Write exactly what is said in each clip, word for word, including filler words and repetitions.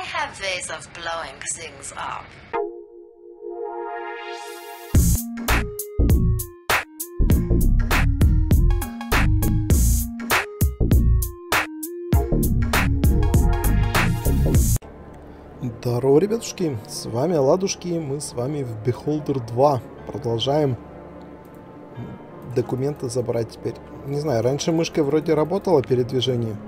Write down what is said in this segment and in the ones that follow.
have ways of blowing things up. Здорово, ребятушки, с вами Ладушки, мы с вами в Beholder два. Продолжаем документы забрать теперь. Не знаю, раньше мышкой вроде работала передвижение.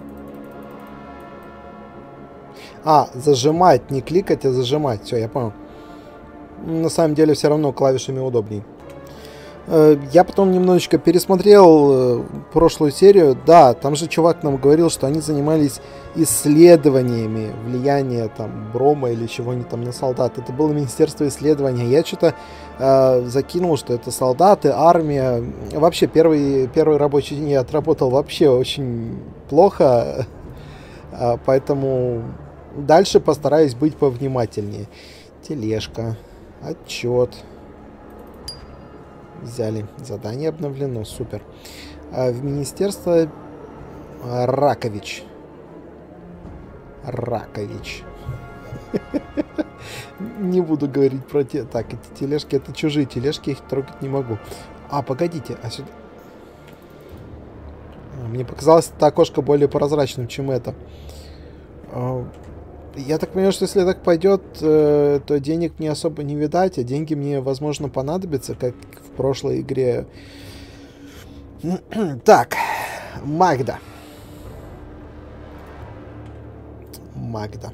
А, зажимать, не кликать, а зажимать. Все, я понял. На самом деле все равно клавишами удобней. Я потом немножечко пересмотрел прошлую серию. Да, там же чувак нам говорил, что они занимались исследованиями влияния там Брома или чего-нибудь там на солдат. Это было Министерство исследования. Я что-то э, закинул, что это солдаты, армия. Вообще первый, первый рабочий день я отработал вообще очень плохо. Поэтому дальше постараюсь быть повнимательнее. Тележка. Отчет. Взяли. Задание обновлено. Супер. А в министерство Ракович. Ракович. Не буду говорить про те... Так, эти тележки, это чужие тележки, их трогать не могу. А, погодите, а сюда... Мне показалось это окошко более прозрачным, чем это. Я так понимаю, что если так пойдет, то денег мне особо не видать, а деньги мне, возможно, понадобятся, как в прошлой игре. Так, Магда. Магда.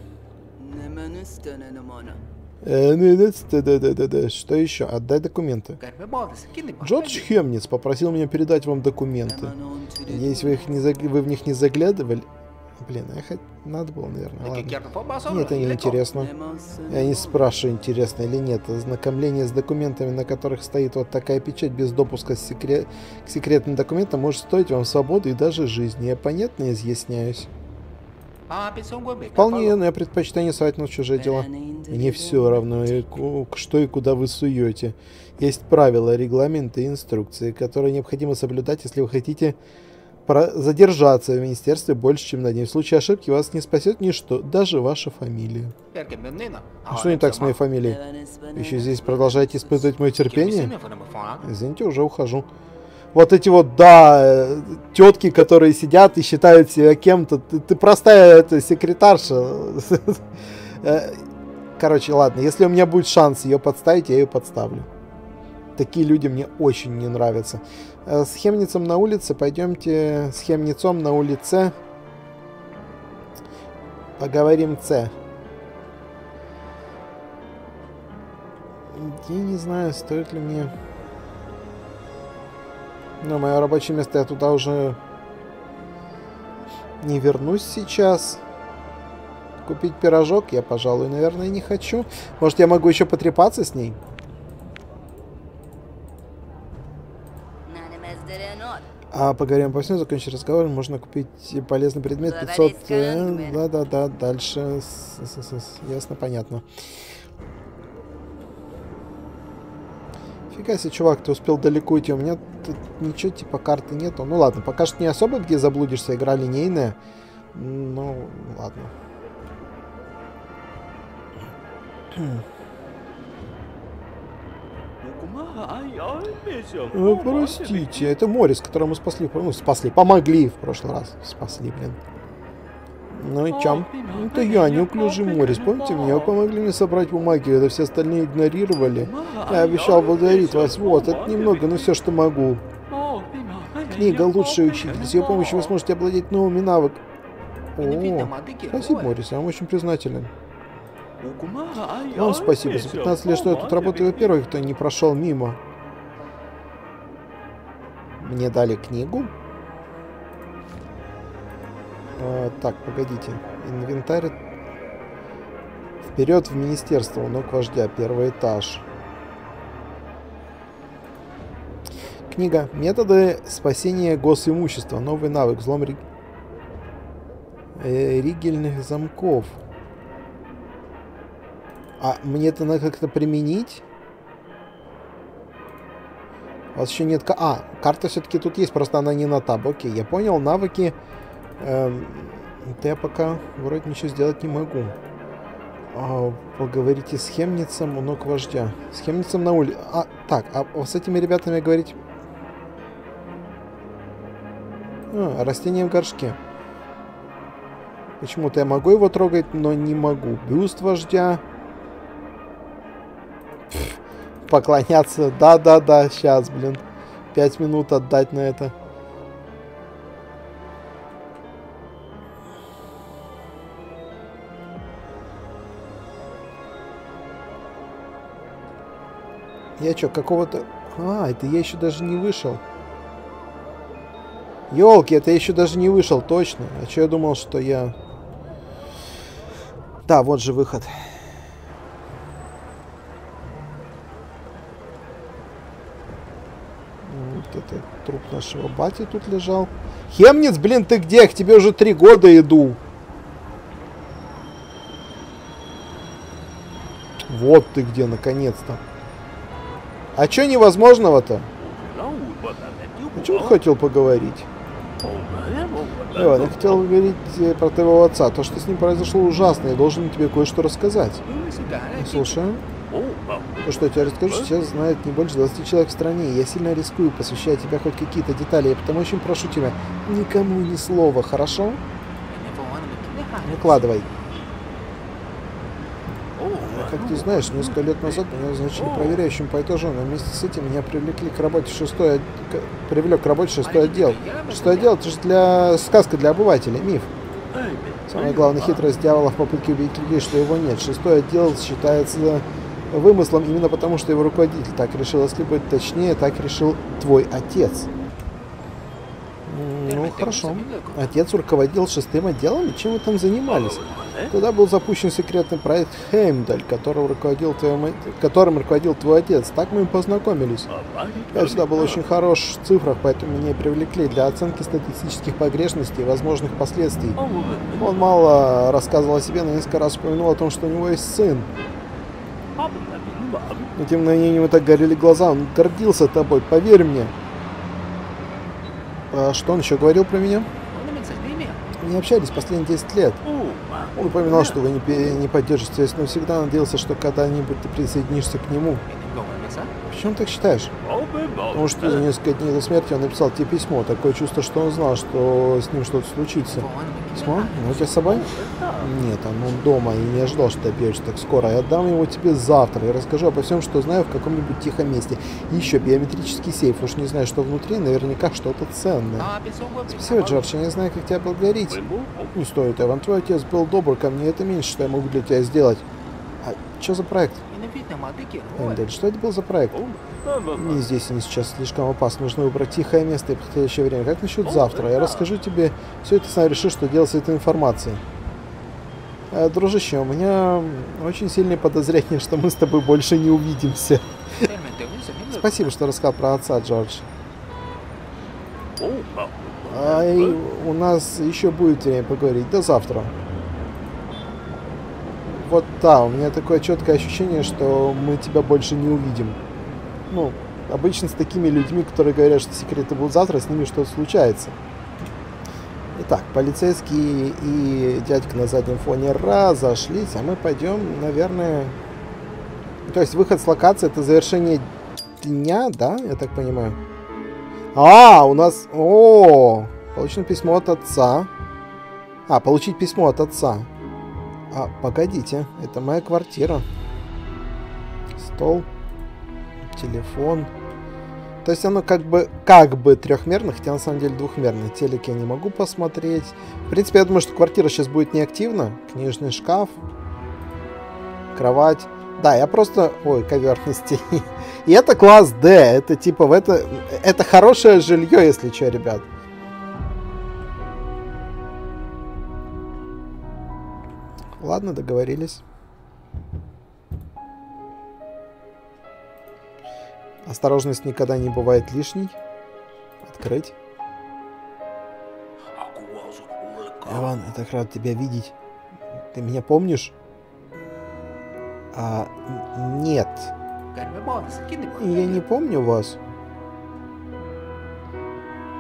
Что еще? Отдай документы. Джордж Хемниц попросил меня передать вам документы. Надеюсь, вы, их не заг... вы в них не заглядывали. Блин, я хоть... надо было, наверное. Ладно. Мне это не интересно. Я не спрашиваю, интересно или нет. Ознакомление с документами, на которых стоит вот такая печать без допуска секрет... к секретным документам, может стоить вам свободы и даже жизни. Я понятно изъясняюсь? Вполне, но я предпочитаю не совать на чужие дела. Мне все равно, что и куда вы суете. Есть правила, регламенты и инструкции, которые необходимо соблюдать, если вы хотите задержаться в министерстве больше, чем на день. В случае ошибки вас не спасет ничто, даже ваша фамилия. А что не так с моей фамилией? Вы еще здесь продолжаете испытывать мое терпение? Извините, уже ухожу. Вот эти вот, да, тетки, которые сидят и считают себя кем-то. Ты, ты простая это, секретарша. Короче, ладно, если у меня будет шанс ее подставить, я ее подставлю. Такие люди мне очень не нравятся. С Хемницем на улице. Пойдемте с Хемницом на улице. Поговорим С. Я не знаю, стоит ли мне... Но мое рабочее место, я туда уже не вернусь сейчас. Купить пирожок я, пожалуй, наверное, не хочу. Может, я могу еще потрепаться с ней? А поговорим по всему, закончить разговор. Можно купить полезный предмет пятьсот. Да-да-да, дальше. Ясно, понятно. Фига себе, чувак, ты успел далеко идти. У меня тут ничего типа карты нету. Ну ладно, пока что не особо где заблудишься. Игра линейная. Ну, ладно. О, простите, это Морис, которого мы спасли. Ну, спасли, помогли в прошлый раз. Спасли, блин. Ну и чем? Это я, неуклюжий Морис. Помните меня? Вы помогли мне собрать бумаги, это все остальные игнорировали. Я обещал благодарить вас. Вот, это немного, но все, что могу. Книга «Лучший учитель». С ее помощью вы сможете овладеть новыми навыками. О, спасибо, Морис, я вам очень признателен. Вам спасибо. За пятнадцать лет, что я тут работаю, вы первый, кто не прошел мимо. Мне дали книгу. А, так, погодите. Инвентарь. Вперед в министерство. У ног вождя. Первый этаж. Книга. Методы спасения госимущества. Новый навык. Взлом ри... э, ригельных замков. А мне это надо как-то применить? У вас еще нет... А, карта все-таки тут есть, просто она не на таб. Окей, я понял. Навыки. Эм, это я пока вроде ничего сделать не могу. А, поговорите с Хемницем у ног вождя. С Хемницем на улице. А, так, а с этими ребятами говорить... А, растение в горшке. Почему-то я могу его трогать, но не могу. Бюст вождя. Пфф, поклоняться. Да-да-да, сейчас, блин. Пять минут отдать на это. Я чё, какого-то... А, это я еще даже не вышел. Ёлки, это я еще даже не вышел, точно. А чё я думал, что я... Да, вот же выход. Вот это труп нашего бати тут лежал. Хемниц, блин, ты где? К тебе уже три года иду. Вот ты где, наконец-то. А чё невозможного-то? О чем ты хотел поговорить? Иван, я хотел говорить про твоего отца. То, что с ним произошло, ужасно. Я должен тебе кое-что рассказать. Слушаю. То, что я тебе расскажу, сейчас знает не больше двадцати человек в стране. Я сильно рискую, посвящая тебя хоть какие-то детали. Я потому очень прошу тебя, никому ни слова, хорошо? Выкладывай. Как ты знаешь, несколько лет назад меня назначили проверяющим по этажу, но вместе с этим меня привлекли к работе в шестой... Привлек к работе шестой отдел. Шестой отдел — это же для... сказка для обывателей, миф. Самая главная хитрость дьявола в попытке убедить людей, что его нет. Шестой отдел считается вымыслом именно потому, что его руководитель так решил. Если быть точнее, так решил твой отец. Ну, хорошо. Отец руководил шестым отделом, и чем вы там занимались? Туда был запущен секретный проект Хеймдаль, которым руководил, твой, которым руководил твой отец. Так мы и познакомились. Я всегда был очень хорош в цифрах, поэтому меня и привлекли для оценки статистических погрешностей и возможных последствий. Он мало рассказывал о себе, но несколько раз упомянул о том, что у него есть сын. Но тем не менее, у него так горели глаза, он гордился тобой, поверь мне. А что он еще говорил про меня? Мы не общались последние десять лет. Он упоминал, что вы не, не поддержите связь, но всегда надеялся, что когда-нибудь ты присоединишься к нему. Почему так считаешь? Потому что за несколько дней до смерти он написал тебе письмо. Такое чувство, что он знал, что с ним что-то случится. Письмо? Ну, у тебя с собой? Нет, он дома и не ожидал, что ты объявишься так скоро. Я отдам его тебе завтра и расскажу обо всем, что знаю в каком-нибудь тихом месте. И еще биометрический сейф. Уж не знаю, что внутри, наверняка что-то ценное. Спасибо, Джордж, я не знаю, как тебя благодарить. Не стоит, Эван. Твой отец был добр ко мне. Это меньше, что я могу для тебя сделать. А что за проект? Эндель, что это был за проект? Не здесь и не сейчас слишком опасно. Нужно выбрать тихое место и подходящее время. Как насчет завтра? Я расскажу тебе все это, сам решишь, что делать с этой информацией. А, дружище, у меня очень сильное подозрение, что мы с тобой больше не увидимся. Спасибо, что рассказал про отца, Джордж. А у нас еще будет время поговорить. До завтра. Вот да, у меня такое четкое ощущение, что мы тебя больше не увидим. Ну, обычно с такими людьми, которые говорят, что секреты будут завтра, с ними что-то случается. Итак, полицейские и дядька на заднем фоне разошлись, а мы пойдем, наверное... То есть выход с локации — это завершение дня, да? Я так понимаю. А, у нас... О, получено письмо от отца. А, получить письмо от отца. А, погодите, это моя квартира. Стол, телефон. То есть оно как бы, как бы трехмерно, хотя на самом деле двухмерное. Телек я не могу посмотреть. В принципе, я думаю, что квартира сейчас будет неактивна. Книжный шкаф, кровать. Да, я просто... Ой, ковер на стене. И это класс D. Это типа в это... Это хорошее жилье, если что, ребят. Ладно, договорились. Осторожность никогда не бывает лишней. Открыть. Эван, я так рад тебя видеть. Ты меня помнишь? А, нет. Я не помню вас.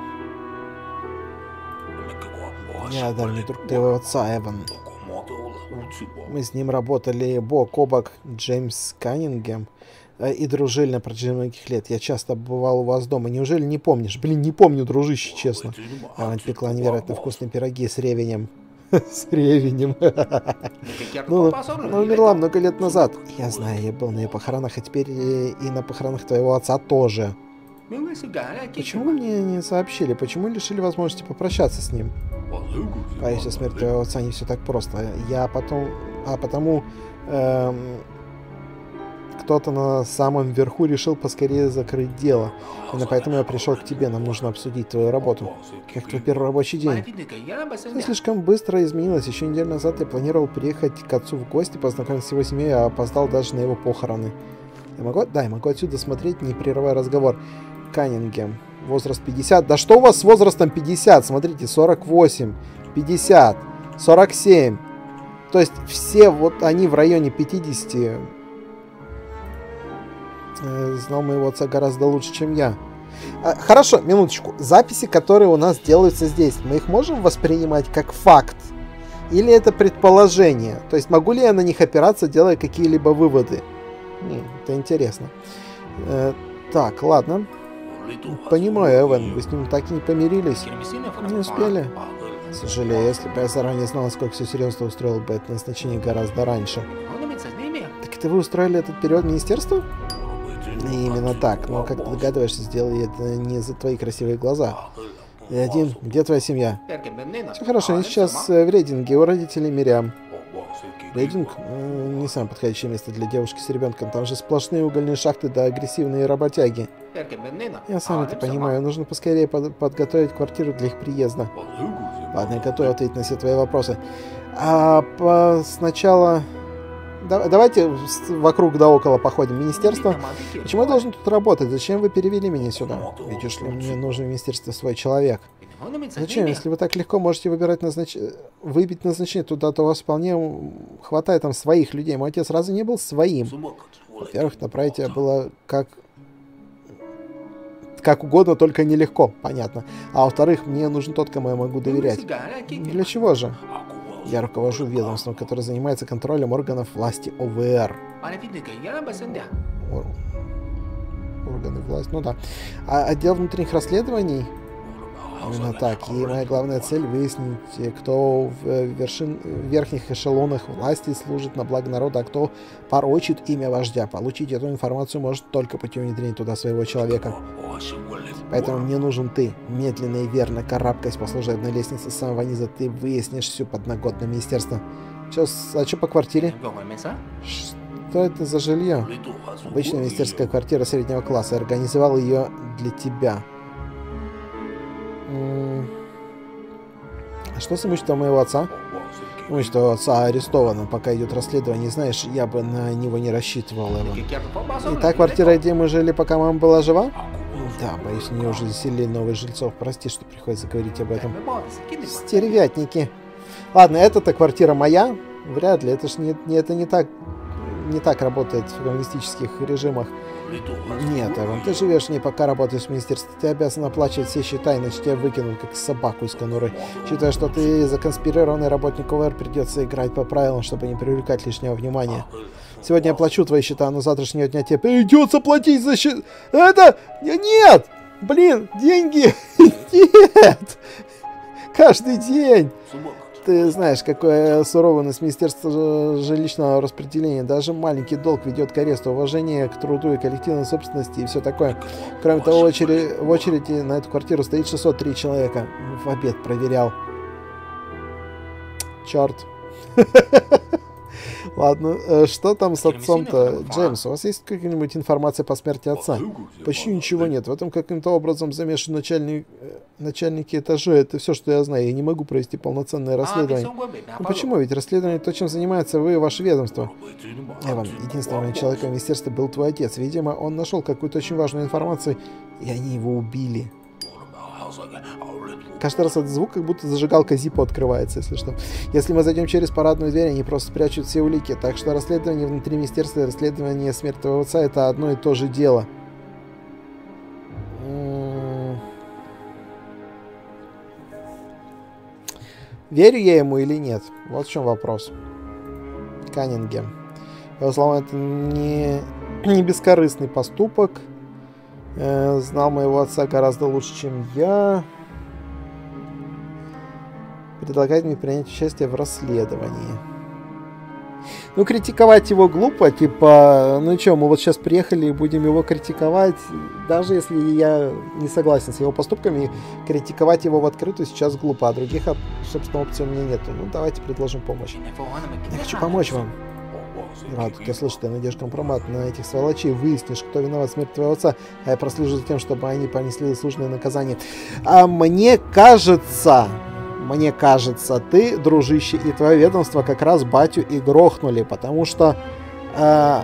Я дальний друг твоего отца, Эван. Мы с ним работали бок о бок, Джеймс Каннингем, и дружили на протяжении многих лет. Я часто бывал у вас дома. Неужели не помнишь? Блин, не помню, дружище, честно. Она пекла невероятно вкусные пироги с ревенем. С ревенем. Ну, она умерла много лет назад. Я знаю, я был на ее похоронах, а теперь и на похоронах твоего отца тоже. Почему вы мне не сообщили? Почему лишили возможности попрощаться с ним? Боюсь, смерть твоего отца не все так просто. Я потом... А потому... Эм... Кто-то на самом верху решил поскорее закрыть дело. Именно поэтому я пришел к тебе. Нам нужно обсудить твою работу. Как твой первый рабочий день? Все слишком быстро изменилось. Еще неделю назад я планировал приехать к отцу в гости, познакомиться с его семьей, а опоздал даже на его похороны. Я могу? Да, я могу отсюда смотреть, не прерывая разговор. Каннингем. Возраст пятьдесят. Да что у вас с возрастом пятьдесят? Смотрите, сорок восемь, пятьдесят, сорок семь. То есть все вот они в районе пятидесяти. Знал моего отца гораздо лучше, чем я. А, хорошо, минуточку. Записи, которые у нас делаются здесь, мы их можем воспринимать как факт? Или это предположение? То есть могу ли я на них опираться, делая какие-либо выводы? М, это интересно. Э, так, ладно. Понимаю, Эван, вы с ним так и не помирились? Не успели? Сожалею, если бы я заранее знал, насколько все серьезно, устроил бы это назначение гораздо раньше. Так это вы устроили этот период в министерство? Именно так, но как ты догадываешься, сделали это не за твои красивые глаза. И один, где твоя семья? Все хорошо, они сейчас в Рейдинге, у родителей Мириам. Рейдинг? Не самое подходящее место для девушки с ребенком, там же сплошные угольные шахты да агрессивные работяги. Я сам это понимаю, нужно поскорее под подготовить квартиру для их приезда. Ладно, я готов ответить на все твои вопросы. А по... сначала... Да, давайте вокруг да около походим. Министерство? Почему я должен тут работать? Зачем вы перевели меня сюда? Видишь ли, мне нужен в министерстве свой человек. Зачем? Если вы так легко можете выбирать назнач... выбить назначение туда, то у вас вполне хватает там своих людей. Мой отец сразу не был своим. Во-первых, направить тебя было как... как угодно, только нелегко, понятно. А во-вторых, мне нужен тот, кому я могу доверять. Для чего же? Я руковожу ведомством, которое занимается контролем органов власти О В Р. Органы власти, ну да. А отдел внутренних расследований? Именно так. И моя главная цель выяснить, кто в, вершин, в верхних эшелонах власти служит на благо народа, а кто порочит имя вождя. Получить эту информацию может только путем внедрения туда своего человека. Поэтому мне нужен ты. Медленно и верно, карабкаясь по служебной лестнице с самого низа, ты выяснишь всю подноготную министерство. Чё, а что по квартире? Что это за жилье? Обычная министерская квартира среднего класса. Я организовал ее для тебя. А что с имуществом моего отца? Имущество отца арестовано, пока идет расследование. Знаешь, я бы на него не рассчитывал, Эван. И та квартира, где мы жили, пока мама была жива? Да, боюсь, мне уже заселили новых жильцов. Прости, что приходится говорить об этом. Стервятники. Ладно, эта-то квартира моя. Вряд ли. Это ж не, не, это не так, не так работает в коммунистических режимах. Нет, Эван, ты живешь в ней, пока работаешь в министерстве. Ты обязан оплачивать все счета, иначе тебя выкинут, как собаку из конуры. Считаю, что ты законспирированный работник О В Р, придется играть по правилам, чтобы не привлекать лишнего внимания. Сегодня я плачу твои счета, но завтрашнего дня тебе придется платить за счет... Это... Нет! Блин, деньги! Нет! Каждый день! Ты знаешь, какое суровое у нас министерство жилищного распределения. Даже маленький долг ведет к аресту, уважение к труду и коллективной собственности и все такое. Кроме того, в очереди, в очереди на эту квартиру стоит шестьсот три человека. В обед проверял. Черт. Ладно, что там с отцом-то? Джеймс, у вас есть какая-нибудь информация по смерти отца? Почти ничего нет. В этом каким-то образом замешан начальник, начальники этажей. Это все, что я знаю. Я не могу провести полноценное расследование. Ну почему? Ведь расследование то, чем занимается вы и ваше ведомство. Эван, единственным человеком в министерстве был твой отец. Видимо, он нашел какую-то очень важную информацию, и они его убили. Каждый раз этот звук, как будто зажигалка Зиппо открывается, если что. Если мы зайдем через парадную дверь, они просто спрячут все улики. Так что расследование внутри министерства и расследование смерти твоего отца — это одно и то же дело. Верю я ему или нет? Вот в чем вопрос. Каннингем. По его словам, это не, не бескорыстный поступок. Э, знал моего отца гораздо лучше, чем я. Предлагает мне принять участие в расследовании. Ну, критиковать его глупо, типа, ну что, мы вот сейчас приехали и будем его критиковать, даже если я не согласен с его поступками, критиковать его в открытую сейчас глупо, а других, собственно, опций у меня нету. Ну, давайте предложим помощь. Я хочу помочь вам. Рад, я слышу, ты найдешь компромат на этих сволочей, выяснишь, кто виноват в смерти твоего отца, а я прослежу за тем, чтобы они понесли заслуженное наказание. А мне кажется... Мне кажется, ты, дружище, и твое ведомство как раз батю и грохнули, потому что... Э,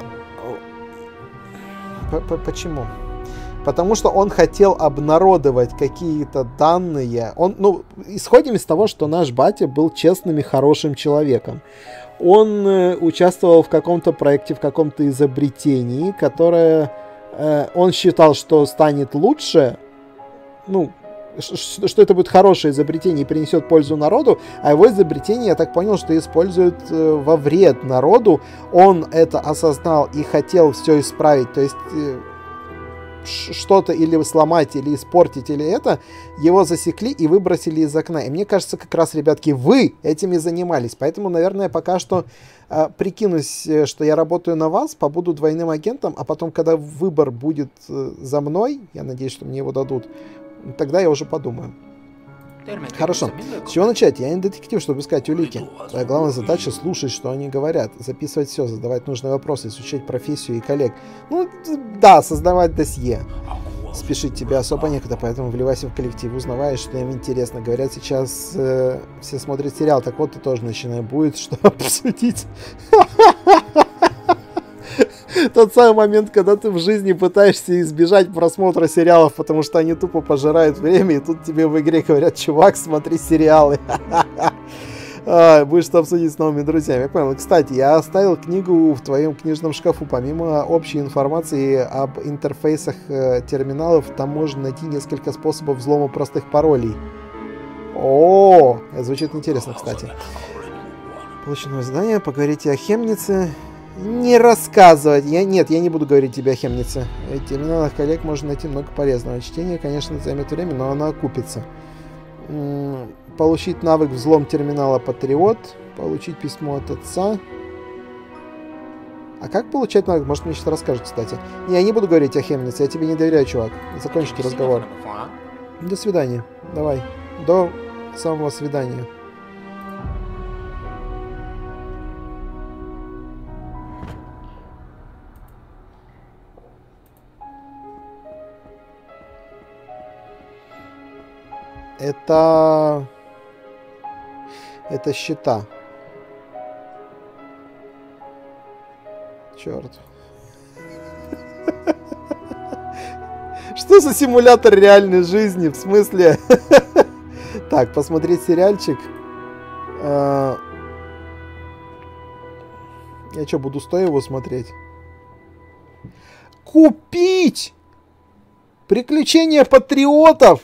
почему? Потому что он хотел обнародовать какие-то данные. Он, ну, исходим из того, что наш батя был честным и хорошим человеком. Он э, участвовал в каком-то проекте, в каком-то изобретении, которое э, он считал, что станет лучше, ну, что это будет хорошее изобретение и принесет пользу народу, а его изобретение, я так понял, что используют э, во вред народу. Он это осознал и хотел все исправить, то есть э, что-то или сломать, или испортить, или это, его засекли и выбросили из окна. И мне кажется, как раз, ребятки, вы этим и занимались, поэтому, наверное, пока что э, прикинусь, что я работаю на вас, побуду двойным агентом, а потом, когда выбор будет э, за мной, я надеюсь, что мне его дадут, тогда я уже подумаю. Хорошо. С чего начать? Я не детектив, чтобы искать улики. Твоя главная задача — слушать, что они говорят, записывать все, задавать нужные вопросы, изучать профессию и коллег. Ну, да, создавать досье. Спешить тебе особо некогда, поэтому вливайся в коллектив, узнавай, что им интересно. Говорят, сейчас э, все смотрят сериал, так вот ты тоже начинай. Будет что обсудить. Тот самый момент, когда ты в жизни пытаешься избежать просмотра сериалов, потому что они тупо пожирают время, и тут тебе в игре говорят: чувак, смотри сериалы. А, будешь что обсудить с новыми друзьями. Я понял. Кстати, я оставил книгу в твоем книжном шкафу. Помимо общей информации об интерфейсах э, терминалов, там можно найти несколько способов взлома простых паролей. О, это звучит интересно, кстати. Получено задание. Поговорите о Хемнице. Не рассказывать. Я, нет, я не буду говорить тебе о Хемнице. В терминалах коллег можно найти много полезного. Чтение, конечно, займет время, но оно окупится. М-м, получить навык взлом терминала Патриот. Получить письмо от отца. А как получать навык? Может, мне сейчас расскажут, кстати. Не, я не буду говорить о Хемнице. Я тебе не доверяю, чувак. Закончите разговор. До свидания. Давай. До самого свидания. Это... Это счета. Черт. Что за симулятор реальной жизни? В смысле? Так, посмотреть сериальчик. Я что, буду стоя его смотреть? Купить! Приключения патриотов!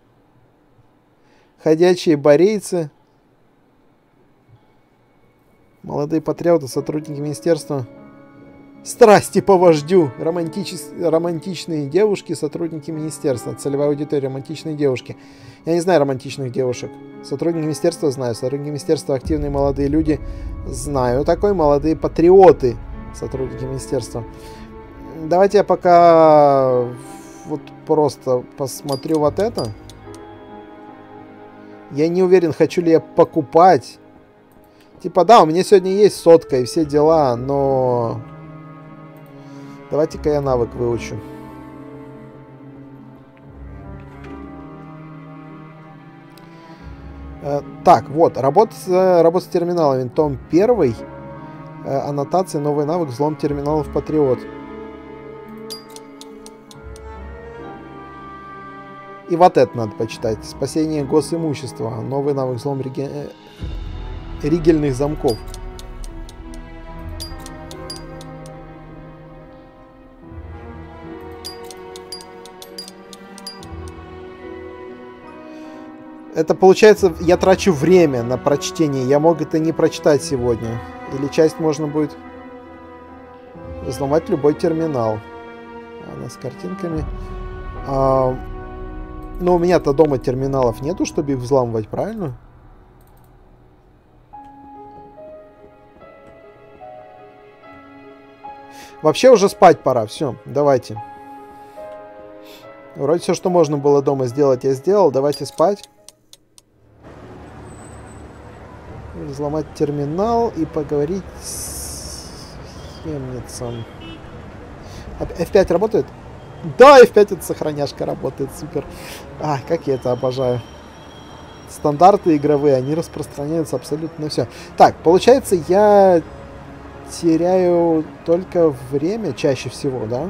Ходячие борейцы. Молодые патриоты, сотрудники министерства. Страсти по вождю. Романтичес... Романтичные девушки, сотрудники министерства. Целевая аудитория, романтичные девушки. Я не знаю романтичных девушек. Сотрудники министерства знаю. Сотрудники министерства, активные молодые люди. Знаю такой. Молодые патриоты. Сотрудники министерства. Давайте я пока вот просто посмотрю вот это. Я не уверен, хочу ли я покупать. Типа, да, у меня сегодня есть сотка и все дела, но... Давайте-ка я навык выучу. Э, так, вот, работа с, работа с терминалами. Том первый. Э, аннотация, новый навык, взлом терминалов Патриот. И вот это надо почитать. Спасение госимущества. Новый навык, взлом риге... ригельных замков. Это получается, я трачу время на прочтение. Я мог это не прочитать сегодня. Или часть можно будет взломать любой терминал. Она с картинками. А, но у меня-то дома терминалов нету, чтобы их взламывать, правильно? Вообще уже спать пора. Все, давайте. Вроде все, что можно было дома сделать, я сделал. Давайте спать. Взломать терминал и поговорить с Хемницем. эф пять работает? Да, эф пять это сохраняшка работает, супер. А, как я это обожаю. Стандарты игровые, они распространяются абсолютно на все. Так, получается, я теряю только время чаще всего, да?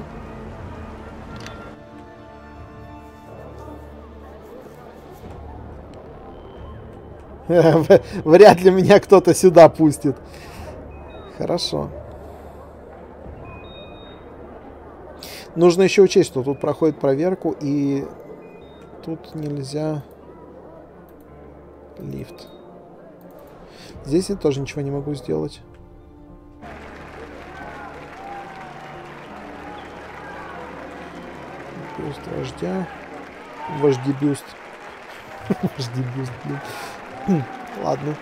Вряд ли меня кто-то сюда пустит. Хорошо. Нужно еще учесть, что тут проходит проверку, и тут нельзя лифт. Здесь я тоже ничего не могу сделать. Бюст вождя. Вожди бюст. Вожди бюст, блин. Ладно.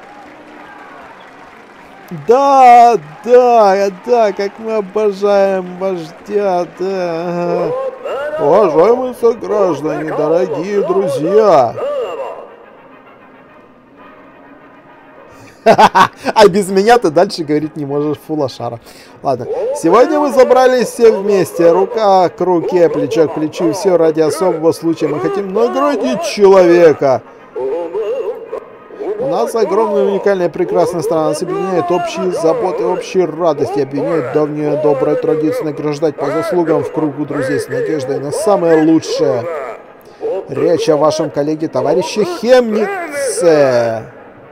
Да, да, да, как мы обожаем вождя, да. Уважаемые сограждане, дорогие друзья. А без меня ты дальше говорить не можешь, фулашара. Ладно, сегодня мы собрались все вместе, рука к руке, плечо к плечу, все ради особого случая. Мы хотим наградить человека. У нас огромная, уникальная, прекрасная страна. Нас объединяет общие заботы, общие радости. Объединяет давняя добрая традиция награждать по заслугам в кругу друзей с надеждой на самое лучшее. Речь о вашем коллеге, товарище Хемнице.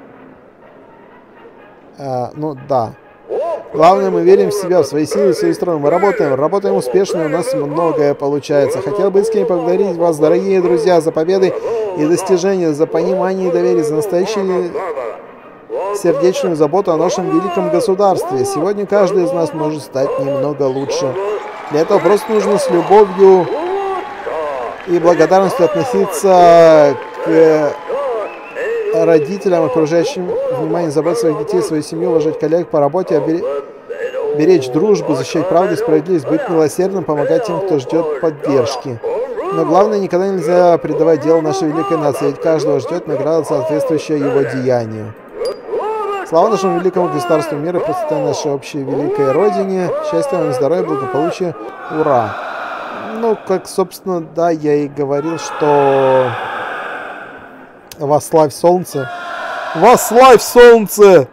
А, ну да. Главное, мы верим в себя, в свои силы, в свои стороны. Мы работаем, работаем успешно, и у нас многое получается. Хотел бы искренне поблагодарить вас, дорогие друзья, за победы и достижения, за понимание и доверие, за настоящую сердечную заботу о нашем великом государстве. Сегодня каждый из нас может стать немного лучше. Для этого просто нужно с любовью и благодарностью относиться к родителям, окружающим внимание, заботить своих детей, свою семью, уважать коллег по работе, обере... беречь дружбу, защищать правду и справедливость, быть милосердным, помогать тем, кто ждет поддержки. Но главное, никогда нельзя предавать дело нашей великой нации, ведь каждого ждет награда, соответствующая его деянию. Слава нашему великому государству мира, процветая нашей общей великой родине, счастья вам, здоровья, благополучия, ура! Ну, как, собственно, да, я и говорил, что... Восславь солнце. Восславь солнце!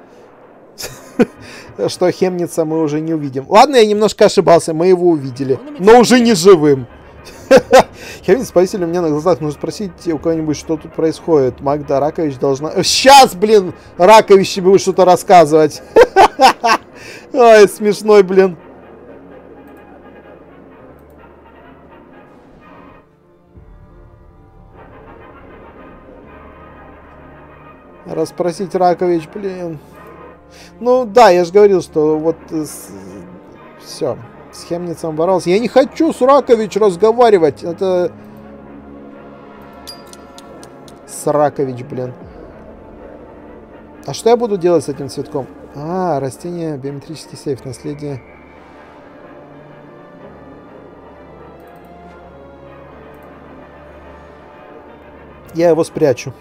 Что Хемница мы уже не увидим. Ладно, я немножко ошибался, мы его увидели. Но уже не живым. Хемниц, спаситель, у меня на глазах. Нужно спросить у кого-нибудь, что тут происходит. Магда Ракович должна... Сейчас, блин, Ракович тебе будет что-то рассказывать. Ой, смешной, блин. Расспросить Ракович, блин. Ну да, я же говорил, что вот с... все, с Хемницем боролся. Я не хочу с Ракович разговаривать. Это с Ракович, блин. А что я буду делать с этим цветком? А, растение, биометрический сейф, наследие. Я его спрячу.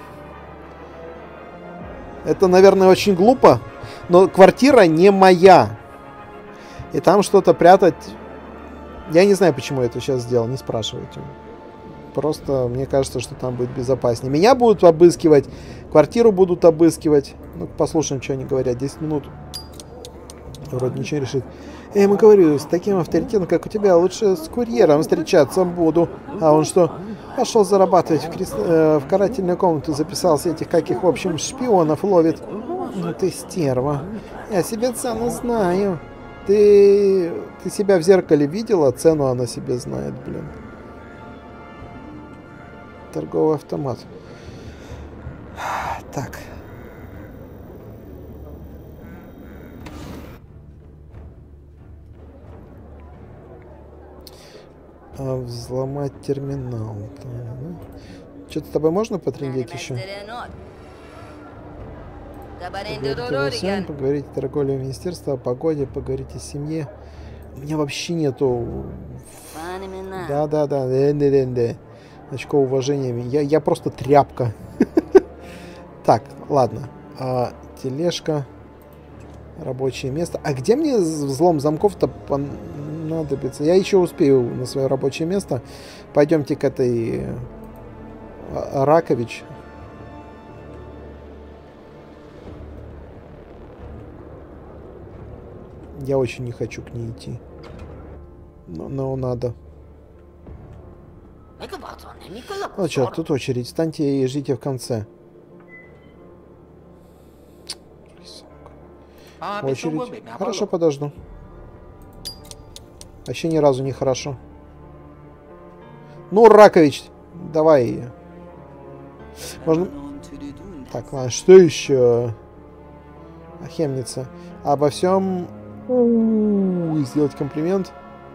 Это, наверное, очень глупо, но квартира не моя. И там что-то прятать... Я не знаю, почему я это сейчас сделал, не спрашивайте. Просто мне кажется, что там будет безопаснее. Меня будут обыскивать, квартиру будут обыскивать. Ну, послушаем, что они говорят. десять минут. Вроде ничего решит. Я ему говорю, с таким авторитетом, как у тебя, лучше с курьером встречаться буду. А он что? Пошел зарабатывать в, крест... э, в карательную комнату, записался этих каких, в общем, шпионов ловит. Ну ты стерва. Я себе цену знаю. Ты... Ты себя в зеркале видела? Цену она себе знает, блин. Торговый автомат. Так. А, взломать терминал. Да. Что-то с тобой можно потрендеть еще? Поговорить о всем, поговорить о торговле министерства, о погоде, поговорить о семье. У меня вообще нету... Да-да-да. Очко уважения. Я, я просто тряпка. Так, ладно. А, тележка. Рабочее место. А где мне взлом замков-то понадобится? Я еще успею на свое рабочее место. Пойдемте к этой... Ракович. Я очень не хочу к ней идти. Но, но надо. Ну что, тут очередь. Встаньте и ждите в конце. Очередь. Хорошо, подожду. Вообще ни разу не хорошо. Ну, Ракович, давай. Можно... Так, ладно, что еще? Ахемница. Обо всем... Сделать комплимент.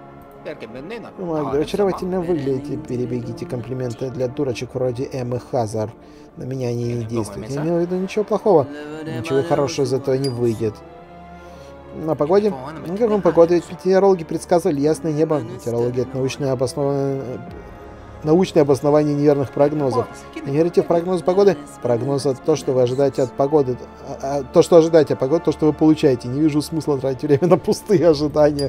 Магда, очаровательно выглядите. Перебегите комплименты для дурочек вроде Эммы Хазар. На меня они не действуют. Я имел в виду ничего плохого. Ничего хорошего из этого не выйдет. На погоде? Ну, как вам погода? Ведь метеорологи предсказывали ясное небо. Метеорология — это научное обоснованное... научное обоснование неверных прогнозов. Не верите в прогноз погоды? Прогноз — это то, что вы ожидаете от погоды. А, а, то, что ожидаете от погоды, то, что вы получаете. Не вижу смысла тратить время на пустые ожидания.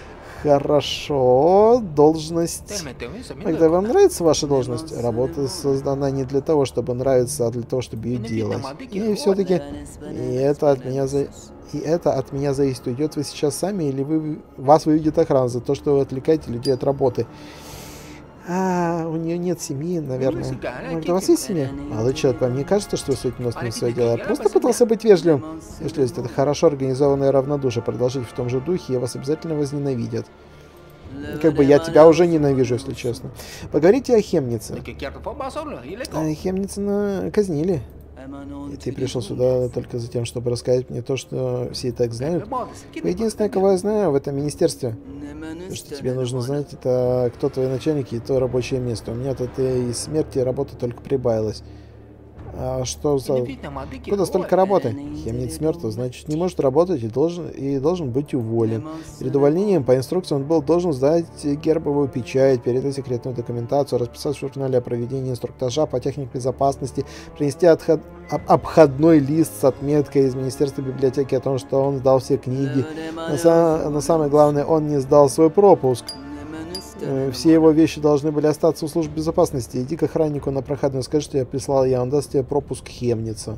Хорошо. Должность. Когда вам нравится ваша должность? Работа создана не для того, чтобы нравиться, а для того, чтобы ее делать. И все-таки... И это от меня за... И это от меня зависит. Уйдет вы сейчас сами, или вы... вас выведет охрана за то, что вы отвлекаете людей от работы. А, у нее нет семьи, наверное. Может, у вас есть семья? Молодой человек, вам не кажется, что вы суете нос не в свое дело? Я просто пытался быть вежливым. Вежливость — это хорошо организованное равнодушие. Продолжите в том же духе, и вас обязательно возненавидят. Как бы я тебя уже ненавижу, если честно. Поговорите о Хемнице. А, Хемнице казнили. И ты пришел сюда только за тем, чтобы рассказать мне то, что все и так знают. Вы единственное, кого я знаю в этом министерстве. То, что тебе нужно знать, это кто твои начальники и то рабочее место. У меня от этой смерти работа только прибавилась. А что за... Куда столько работы? Хемниц мертв, значит, не может работать и должен, и должен быть уволен. Перед увольнением по инструкции он был должен сдать гербовую печать, передать секретную документацию, расписать в журнале о проведении инструктажа по технике безопасности, принести отход... обходной лист с отметкой из Министерства библиотеки о том, что он сдал все книги. Но, са... Но самое главное, он не сдал свой пропуск. Все его вещи должны были остаться у службы безопасности. Иди к охраннику на проходную, скажи, что я прислал я, он даст тебе пропуск Хемница.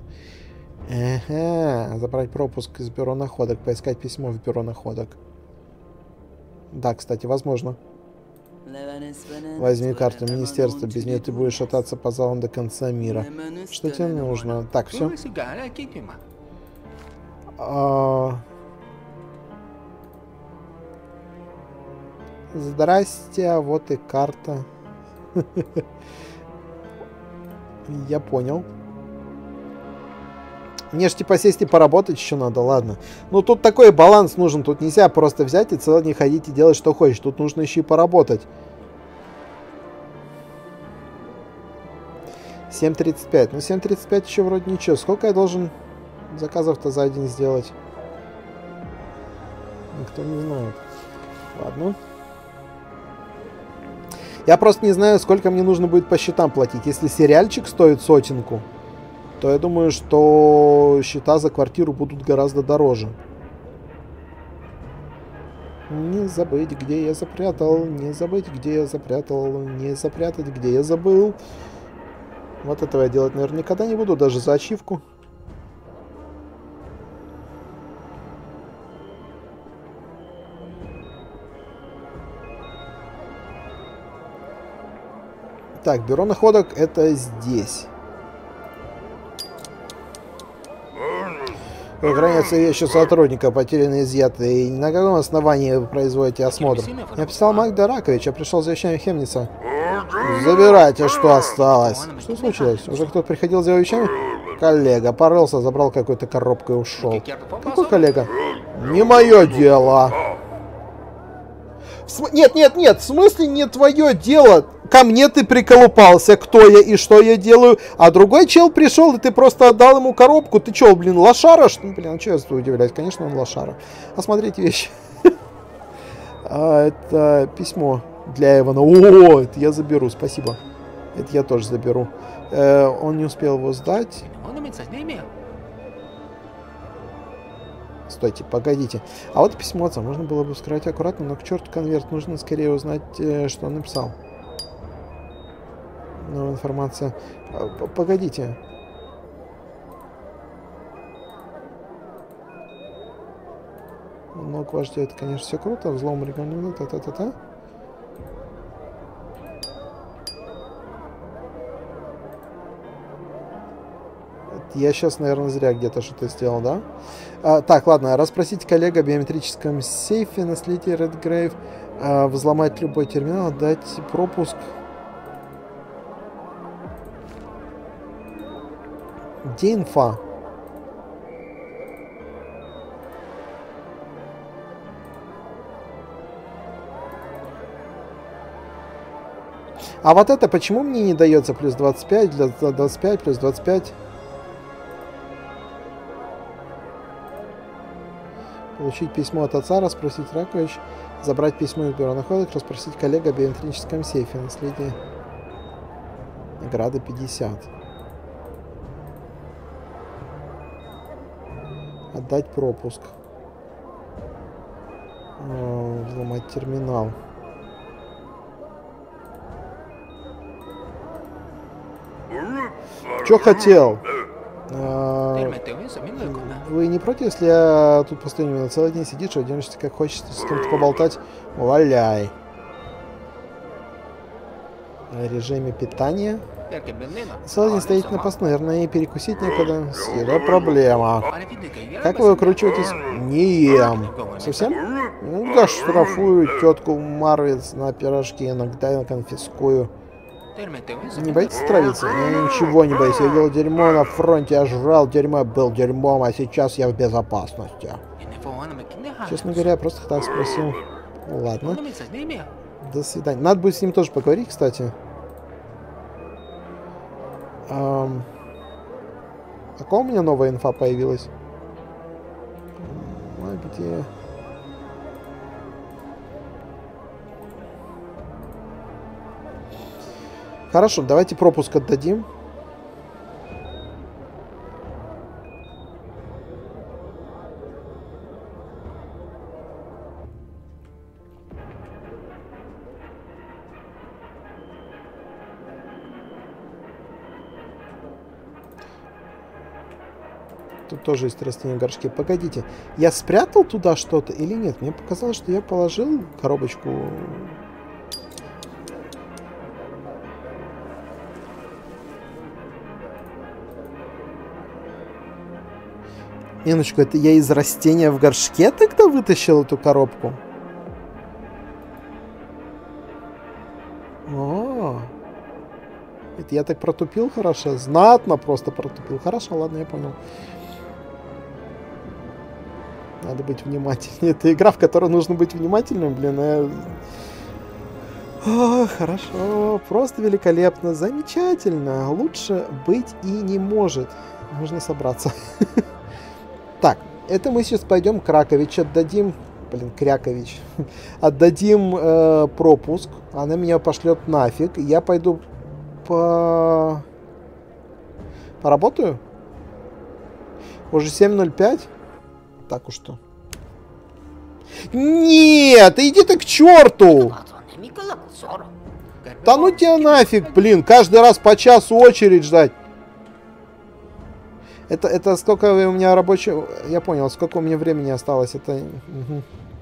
Ага, забрать пропуск из бюро находок, поискать письмо в бюро находок. Да, кстати, возможно. Возьми карту министерства, без нее ты будешь шататься по залам до конца мира. Что тебе нужно? Так, все. А... Здрасте, а вот и карта. Я понял. Мне ж типа сесть и поработать еще надо, ладно. Ну тут такой баланс нужен, тут нельзя просто взять и целый день ходить и делать что хочешь. Тут нужно еще и поработать. семь тридцать пять. Ну семь тридцать пять еще вроде ничего. Сколько я должен заказов-то за день сделать? Никто не знает. Ладно. Я просто не знаю, сколько мне нужно будет по счетам платить. Если сериальчик стоит сотенку, то я думаю, что счета за квартиру будут гораздо дороже. Не забыть, где я запрятал. Не забыть, где я запрятал. Не запрятать, где я забыл. Вот этого я делать, наверное, никогда не буду, даже за ачивку. Так, бюро находок это здесь. Охраняются вещи сотрудника, потерянные, изъятые. И на каком основании вы производите осмотр? Я писал Магда Ракович, я пришел за вещами Хемница. Забирайте, что осталось. Что случилось? Уже кто-то приходил за вещами? Коллега порылся, забрал какую-то коробку и ушел. Какой коллега? Не мое дело. См... Нет, нет, нет, в смысле не твое дело? Ко мне ты приколупался, кто я и что я делаю. А другой чел пришел, и ты просто отдал ему коробку. Ты че, блин, лошара? Что? Блин, а что я удивляюсь? Конечно, он лошара. Осмотреть вещи. Это письмо для Эвана. О, это я заберу, спасибо. Это я тоже заберу. Он не успел его сдать. Стойте, погодите. А вот письмо отца можно было бы вскрывать аккуратно, но к черту конверт. Нужно скорее узнать, что он написал. Новая информация. Погодите. Ну, к вождю это, конечно, все круто. Взлом регионального. Та-та-та-та. Я сейчас, наверное, зря где-то что-то сделал, да? А, так, ладно. Расспросить коллега о биометрическом сейфе, наследие Редгрейв, а, взломать любой терминал, дать пропуск. Где инфа? А вот это почему мне не дается плюс двадцать пять, для двадцать пять, плюс двадцать пять? Получить письмо от отца, расспросить Ракович, забрать письмо из бюро находок, расспросить коллега о биометрическом сейфе, наследие. Награда пятьдесят. Отдать пропуск. О, взломать терминал. Чё хотел? А, вы не против, если я тут постою именно целый день сидишь, что оденешься как хочется, с кем-то поболтать? Валяй. В режиме питания. Целый день стоите на посту, наверное, и перекусить некуда. Съеда проблема. Как вы выкручиваетесь? Не ем. Совсем? Иногда штрафую тетку Марвиц на пирожки, иногда я конфискую. Не боитесь травиться? Я ничего не боюсь. Я делал дерьмо на фронте, я жрал дерьмо, был дерьмом, а сейчас я в безопасности. Честно говоря, я просто так спросил. Ладно. До свидания. Надо будет с ним тоже поговорить, кстати. Эм... А какая у меня новая инфа появилась? А где... Хорошо, давайте пропуск отдадим. Тут тоже есть растения в горшке. Погодите, я спрятал туда что-то или нет? Мне показалось, что я положил коробочку... Минуточку, это я из растения в горшке тогда вытащил эту коробку? О, это я так протупил хорошо? Знатно просто протупил. Хорошо, ладно, я понял. Надо быть внимательнее. Это игра, в которой нужно быть внимательным, блин. Я... О, хорошо, просто великолепно, замечательно. Лучше быть и не может. Нужно собраться. Так, это мы сейчас пойдем к Ракович отдадим. Блин, Крякович. Отдадим э, пропуск. Она меня пошлет нафиг. Я пойду по... Поработаю? Уже семь ноль пять? Так уж что. Нет, иди ты к черту! Да ну тебя нафиг, блин. Каждый раз по часу очередь ждать. Это, это сколько у меня рабочего... Я понял, сколько у меня времени осталось. Это... Угу.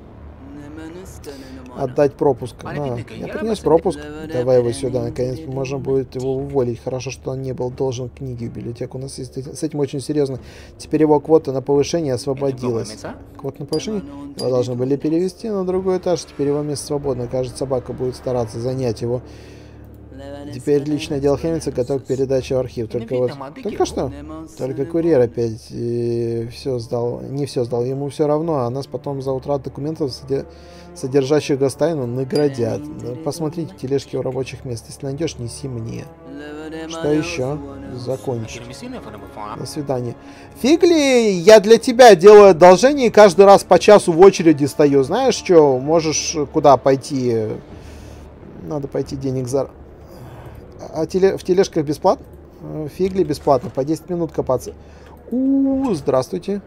Отдать пропуск. А, я принес пропуск. Давай его сюда. Наконец можно будет его уволить. Хорошо, что он не был должен книги в библиотеку. У нас есть с этим очень серьезно. Теперь его квота на повышение освободилась. Квота на повышение? Его должны были перевести на другой этаж. Теперь его место свободно. Кажется, собака будет стараться занять его. Теперь личное дело Хемница готов к передаче в архив. Только вот... Только что? Только курьер опять э, все сдал. Не все сдал. Ему все равно, а нас потом за утрату документов, содержащих гостайну, наградят. Посмотрите тележки у рабочих мест. Если найдешь, неси мне. Что еще? Закончить. До свидания. Фиг ли я для тебя делаю одолжение и каждый раз по часу в очереди стою. Знаешь что? Можешь куда пойти? Надо пойти денег за... А теле... в тележках бесплатно? Фиг ли бесплатно? По десять минут копаться. У-у-у, здравствуйте.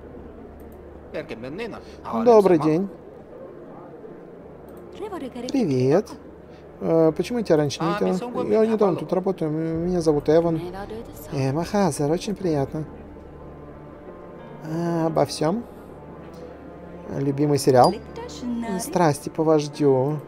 Добрый день. Привет. А, почему я тебя раньше не видел? Я недавно тут работаю. Меня зовут Эван. Э, Махазар, очень приятно. А, обо всем. Любимый сериал. Страсти по вождю.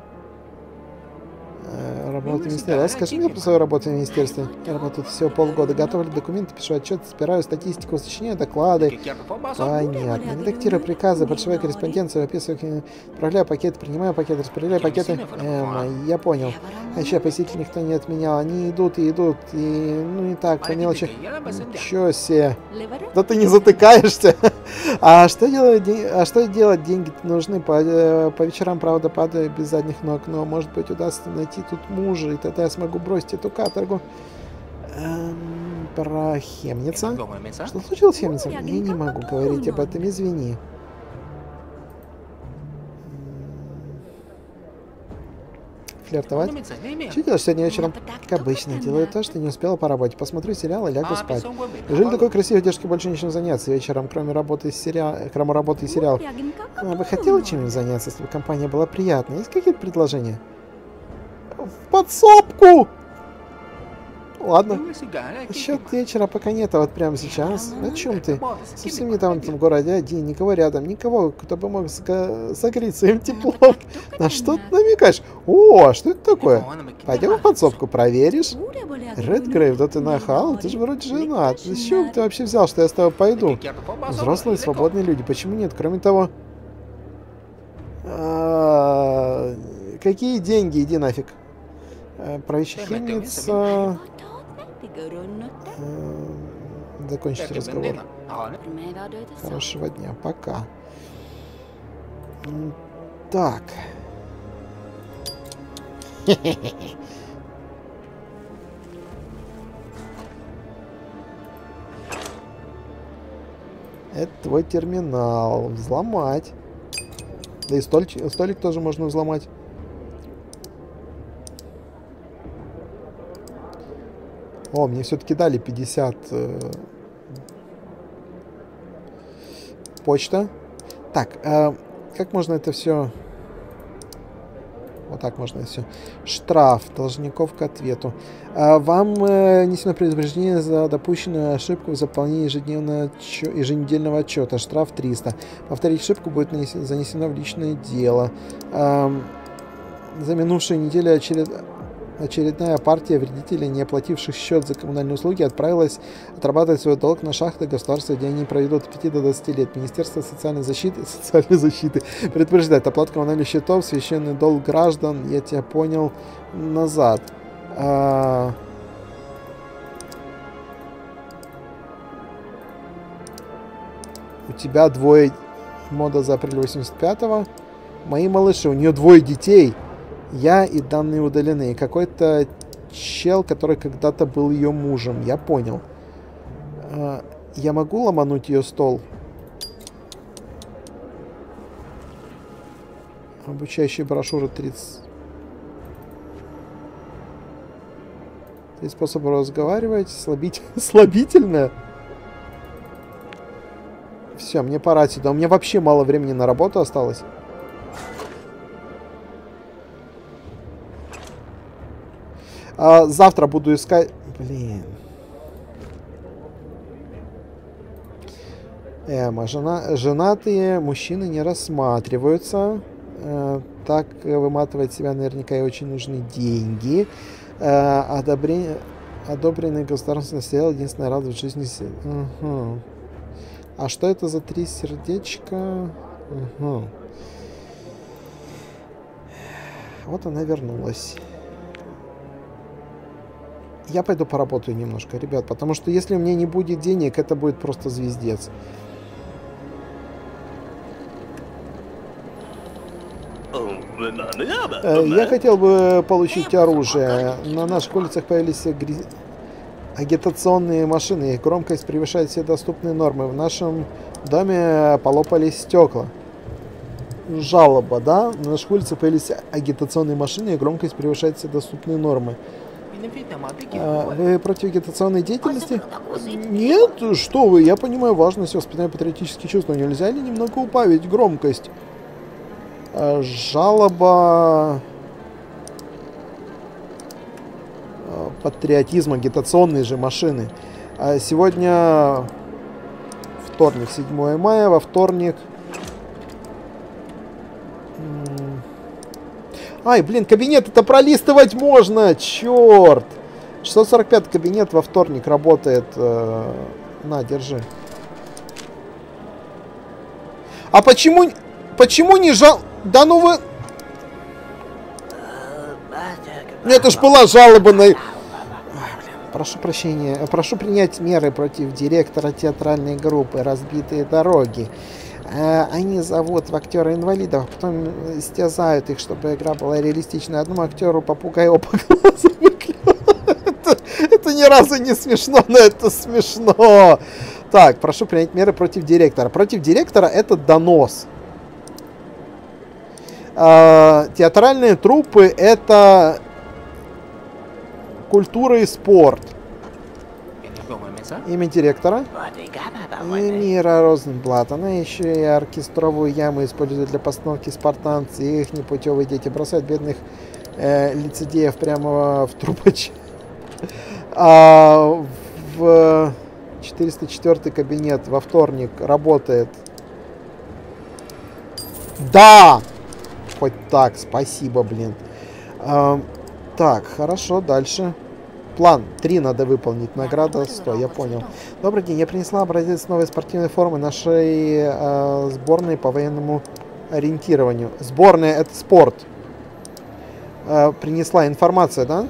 Работа в министерстве. Скажи мне про свою работу в министерстве. Я работаю всего полгода. Готовлю документы, пишу отчет, собираю статистику, сочиняю доклады. Понятно. Редактирую приказы, подшиваю корреспонденцию, описываю, отправляю пакеты, принимаю пакеты, распределяю пакеты. Эм, я понял. А еще посетителей никто не отменял. Они идут и идут. И, ну и так, по мелочи. Ничего себе. Да ты не затыкаешься. А что делать, а что делать? Деньги нужны. По, по вечерам, правда, падаю без задних ног. Но, может быть, удастся найти тут мужа, и тогда я смогу бросить эту каторгу. Эм, про Хемница. Что случилось с Хемницем? Я не могу говорить об этом, извини. Флиртовать? Что делаешь сегодня вечером? Как обычно, делаю то, что не успела по работе. Посмотрю сериал и лягу спать. Неужели такой красивой девушке больше нечем заняться вечером, кроме работы и сериала, кроме работы и сериал? Она бы хотела чем-нибудь заняться, если бы компания была приятной. Есть какие-то предложения? В подсобку! Ладно. Счет вечера пока нет, а вот прямо сейчас. О чем ты? Совсем недавно в этом городе один, никого рядом, никого, кто бы мог согреть своим теплом. На что ты намекаешь? О, что это такое? Пойдем в подсобку, проверишь? Редгрейв, да ты нахал? Ты же вроде женат. С чего ты вообще взял, что я с тобой пойду? Взрослые, свободные люди. Почему нет? Кроме того... Какие деньги? Иди нафиг. Правящая Хемница... Закончить разговор. Хорошего дня. Пока. Так. Это твой терминал. Взломать. Да и столик, столик тоже можно взломать. О, мне все-таки дали пятьдесят. Э, почта. Так, э, как можно это все... Вот так можно все. Штраф должников к ответу. Э, вам э, несено предупреждение за допущенную ошибку в заполнении ежедневного отчё... еженедельного отчета. Штраф триста. Повторить ошибку будет нанесено, занесено в личное дело. Э, за минувшую неделю очеред... Очередная партия вредителей, не оплативших счет за коммунальные услуги, отправилась отрабатывать свой долг на шахты государства, где они проведут от пяти до двадцати лет. Министерство социальной защиты, социальной защиты предупреждает: оплата коммунальных счетов, священный долг граждан, я тебя понял, назад. А... У тебя двое, мода за апрель восемьдесят пятого. Мои малыши, у нее двое детей. Я и данные удалены. Какой-то чел, который когда-то был ее мужем. Я понял. А, я могу ломануть ее стол? Обучающие брошюры тридцать. Три способа разговаривать. Слабить... Слабительное. Все, мне пора сюда. У меня вообще мало времени на работу осталось. А, завтра буду искать... Блин. Эма, жена... женатые мужчины не рассматриваются. Э, так выматывать себя наверняка и очень нужны деньги. Э, одобрение... Одобренный государственный сериал «Единственная радость в жизни». Угу. А что это за три сердечка? Угу. Вот она вернулась. Я пойду поработаю немножко, ребят, потому что если у меня не будет денег, это будет просто звездец. Я хотел бы получить оружие. На наших улицах появились гри... агитационные машины. Их громкость превышает все доступные нормы. В нашем доме полопались стекла. Жалоба, да? На наших улицах появились агитационные машины, и громкость превышает все доступные нормы. А, вы против агитационной деятельности? Нет, что вы, я понимаю важность воспитания патриотических чувств, но нельзя ли немного убавить громкость? А, жалоба... А, патриотизм, агитационные же машины. А сегодня вторник, седьмое мая, во вторник... Ай, блин, кабинет это пролистывать можно, черт. шестьсот сорок пятый кабинет во вторник работает. Э, на, держи. А почему, почему не жал... Да ну вы... Это ж была жалоба на... Ай, блин, прошу прощения. Прошу принять меры против директора театральной группы «Разбитые дороги». Они зовут в актера-инвалидов, потом стязают их, чтобы игра была реалистичной. Одному актеру попугай оба глаза выклевал. это, это ни разу не смешно, но это смешно. Так, прошу принять меры против директора. Против директора это донос. А, театральные труппы это культура и спорт. Имя директора? Мира Розенблат. Она еще и оркестровую яму использует для постановки спартанцев. И их непутевые дети бросают бедных э, лицедеев прямо в трубач. А, в четыреста четвёртый кабинет во вторник работает. Да! Хоть так, спасибо, блин. А, так, хорошо, дальше. План три надо выполнить. Награда сто, я понял. Добрый день, я принесла образец новой спортивной формы нашей э, сборной по военному ориентированию. Сборная это спорт. Э, принесла информация, да?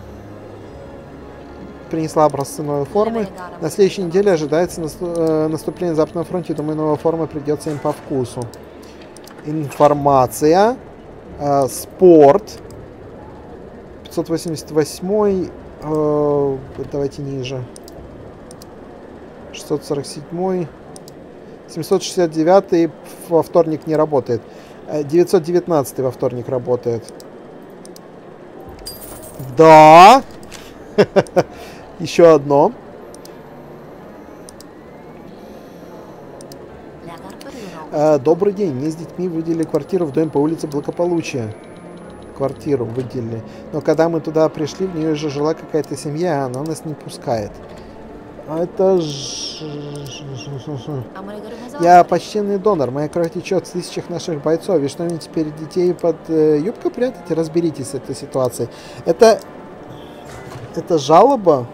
Принесла образцы новой формы. На следующей неделе ожидается наступ, э, наступление на Западном фронте. Думаю, новая форма придется им по вкусу. Информация. Э, спорт. пятьсот восемьдесят восьмой. Давайте ниже. шестьсот сорок седьмой. семьсот шестьдесят девятый во вторник не работает. девятьсот девятнадцатый во вторник работает. Да. Еще одно. Добрый день. Мне с детьми выделили квартиру в доме по улице Благополучия. Квартиру выделили. Но когда мы туда пришли, в нее уже жила какая-то семья, а она нас не пускает. Это ж... Я почтенный донор. Моя кровь течет в тысячах наших бойцов. И что мне теперь детей под э, юбкой прятать? Разберитесь с этой ситуацией. Это... Это жалоба?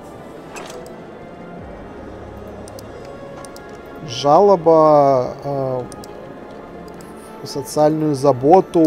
Жалоба... Э, социальную заботу...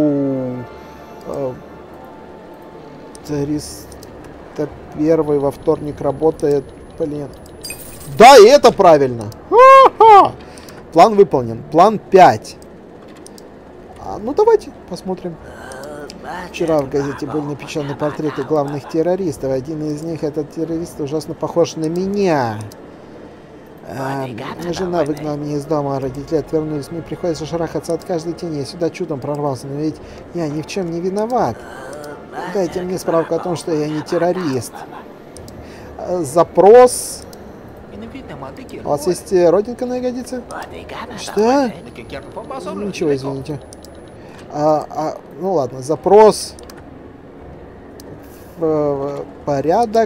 триста первый во вторник работает. Блин. Да, и это правильно. Ха-ха! План выполнен. План пять. А, ну, давайте посмотрим. Вчера в газете были напечатаны портреты главных террористов. Один из них, этот террорист, ужасно похож на меня. А, жена выгнала меня из дома, родители отвернулись. Мне приходится шарахаться от каждой тени. Я сюда чудом прорвался, но ведь я ни в чем не виноват. Дайте мне справку о том, что я не террорист. Запрос. У вас есть родинка на ягодице? Что? Ничего, извините. А, а, ну ладно, запрос. В порядок.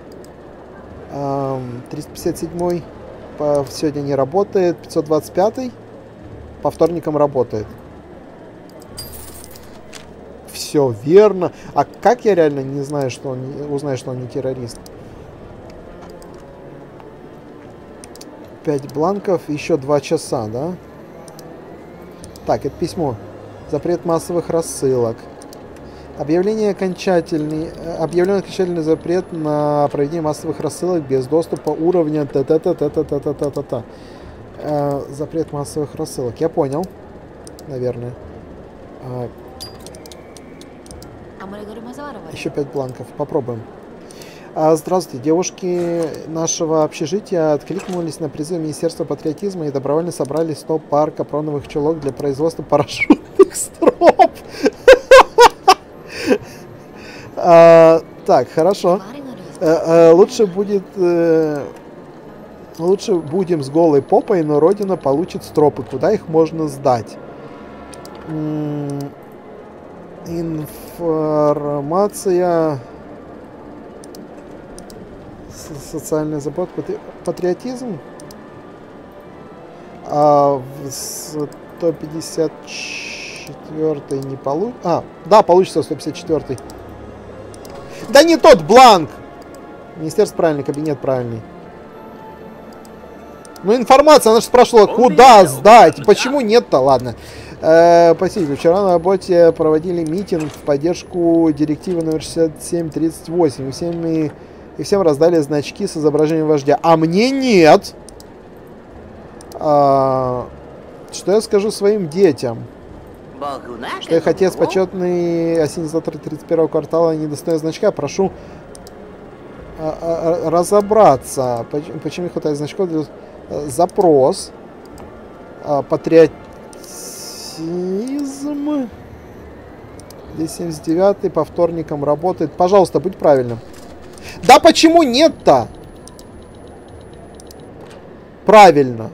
триста пятьдесят седьмой. По, сегодня не работает. пятьсот двадцать пятый. По вторникам работает. Все верно. А как я реально не знаю, что он узнаю, что он не террорист? пять бланков, еще два часа, да? Так, это письмо. Запрет массовых рассылок. Объявление окончательный, объявлен окончательный запрет на проведение массовых рассылок без доступа уровня та-та-та-та-та-та-та-та-та. Э, запрет массовых рассылок. Я понял. Наверное. Э, еще пять бланков. Попробуем. А, здравствуйте. Девушки нашего общежития откликнулись на призыв Министерства патриотизма и добровольно собрали сто пар капроновых чулок для производства парашютных строп. А, так, хорошо. А, а, лучше будет... Э, лучше будем с голой попой, но Родина получит стропы. Куда их можно сдать? М-м, информация... Социальная забота, патриотизм. А в сто пятьдесят четвёртый не получится. А, да, получится сто пятьдесят четвёртый. Да не тот бланк! Министерство правильный, кабинет правильный. Ну, информация, она же спрашивала, куда сдать? Почему нет-то? Ладно. Э, спасибо. Вчера на работе проводили митинг в поддержку директивы номер шестьдесят семь тридцать восемь. И всем, и, и всем раздали значки с изображением вождя. А мне нет! А, что я скажу своим детям? Что их отец почетный ассенизатор тридцать первого квартала не достает значка. Прошу а, а, разобраться, почему, почему не хватает значков. Для... Запрос. А, патриотизм. двести семьдесят девятый по вторникам работает. Пожалуйста, будь правильным. Да почему нет-то? Правильно.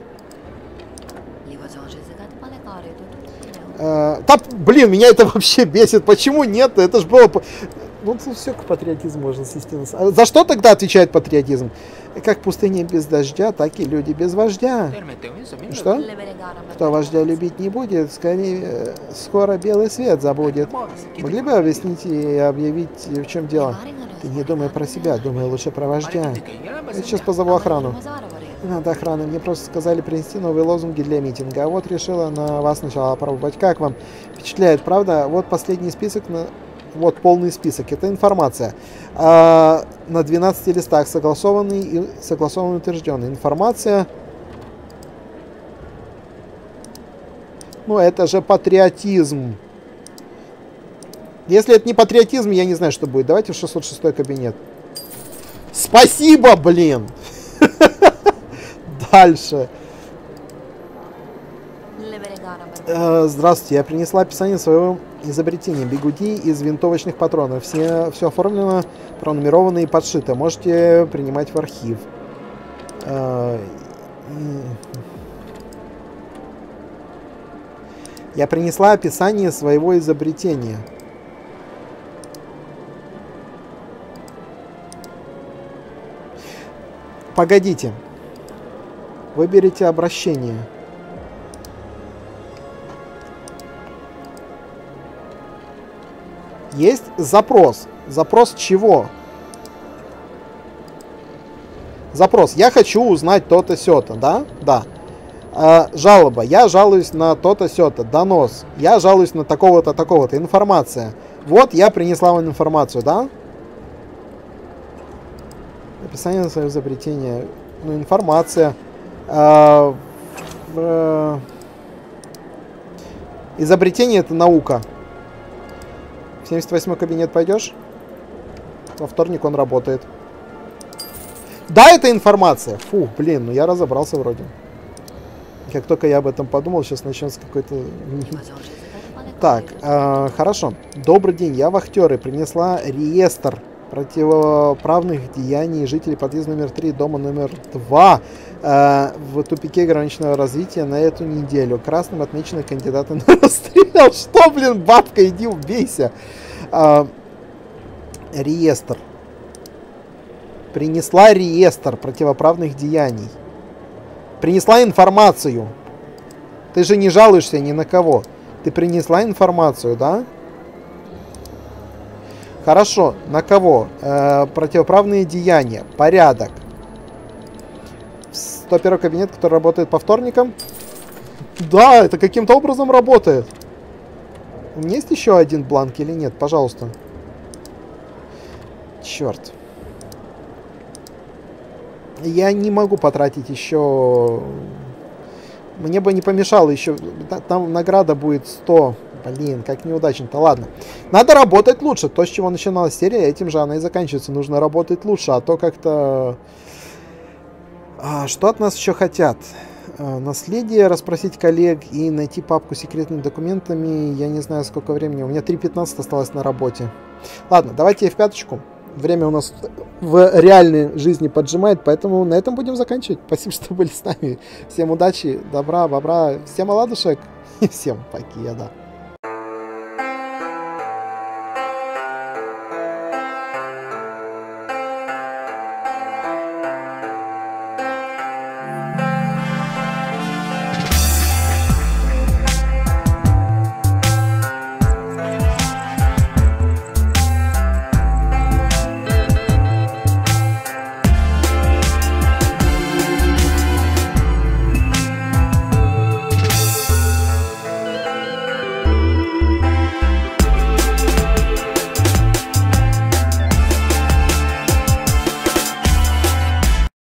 Uh, да, блин, меня это вообще бесит. Почему нет? Это ж было... Ну, все к патриотизму можно свести. А за что тогда отвечает патриотизм? Как пустыня без дождя, так и люди без вождя. Что? Кто вождя любить не будет, скорее, скоро белый свет забудет. Могли бы объяснить и объявить, в чем дело? Ты не думай про себя, думай лучше про вождя. Я сейчас позову охрану. Надо охраны. Мне просто сказали принести новые лозунги для митинга. А вот решила на вас сначала попробовать. Как вам? Впечатляет, правда? Вот последний список. На... Вот полный список. Это информация. А, на двенадцати листах согласованный и согласованный утвержденный. Информация. Ну, это же патриотизм. Если это не патриотизм, я не знаю, что будет. Давайте в шестьсот шестой кабинет. Спасибо, блин! Дальше. Э, здравствуйте, я принесла описание своего изобретения. Бигуди из винтовочных патронов. Все, все оформлено, пронумеровано и подшито. Можете принимать в архив. Э, я принесла описание своего изобретения. Погодите. Выберите обращение. Есть запрос. Запрос чего? Запрос. Я хочу узнать то-то, сё-то, да? Да. А, жалоба. Я жалуюсь на то-то, сё-то. Донос. Я жалуюсь на такого-то, такого-то. Информация. Вот я принесла вам информацию, да? Описание своего изобретения. Ну, информация. А, в, изобретение — это наука. В семьдесят восьмой кабинет пойдешь? Во вторник он работает. Да, это информация. Фу, блин, ну я разобрался вроде. Как только я об этом подумал, сейчас начнется какой-то... Так, э, хорошо. Добрый день, я вахтер и принесла реестр противоправных деяний жителей подъезда номер три, дома номер два э, в тупике граничного развития на эту неделю. Красным отмечены кандидаты на расстрел. Что, блин, бабка, иди убейся. Э, реестр. Принесла реестр противоправных деяний. Принесла информацию. Ты же не жалуешься ни на кого. Ты принесла информацию, да? Хорошо, на кого? Э, противоправные деяния. Порядок. сто первый кабинет, который работает по вторникам. Да, это каким-то образом работает. У меня есть еще один бланк или нет? Пожалуйста. Черт. Я не могу потратить еще... Мне бы не помешало еще... Там награда будет сто. Блин, как неудачно-то. Ладно. Надо работать лучше. То, с чего начиналась серия, этим же она и заканчивается. Нужно работать лучше, а то как-то... А, что от нас еще хотят? А, наследие, расспросить коллег и найти папку с секретными документами. Я не знаю, сколько времени. У меня три пятнадцать осталось на работе. Ладно, давайте эф пять. Время у нас в реальной жизни поджимает, поэтому на этом будем заканчивать. Спасибо, что были с нами. Всем удачи, добра, бобра, всем оладушек и всем покеда.